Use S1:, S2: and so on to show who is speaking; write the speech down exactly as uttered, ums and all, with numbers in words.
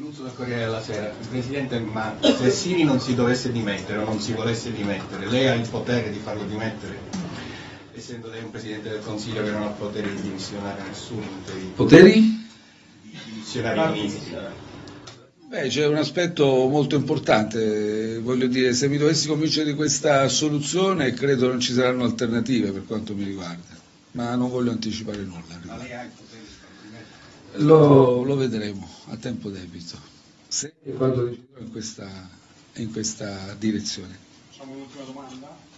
S1: L'uso del Corriere della Sera. Presidente, ma se Siri non si dovesse dimettere o non si volesse dimettere, lei ha il potere di farlo dimettere? Essendo lei un Presidente del Consiglio che non ha potere di dimissionare nessuno.
S2: Poteri?
S1: Di dimissionare i ministri.
S2: Beh, c'è un aspetto molto importante, voglio dire, se mi dovessi convincere di questa soluzione credo non ci saranno alternative per quanto mi riguarda, ma non voglio anticipare nulla.
S1: Ma lei ha il potere di farlo dimettere?
S2: Lo, lo vedremo a tempo debito, se e quando deciderò in questa, in questa direzione.
S3: Facciamo un'ultima domanda.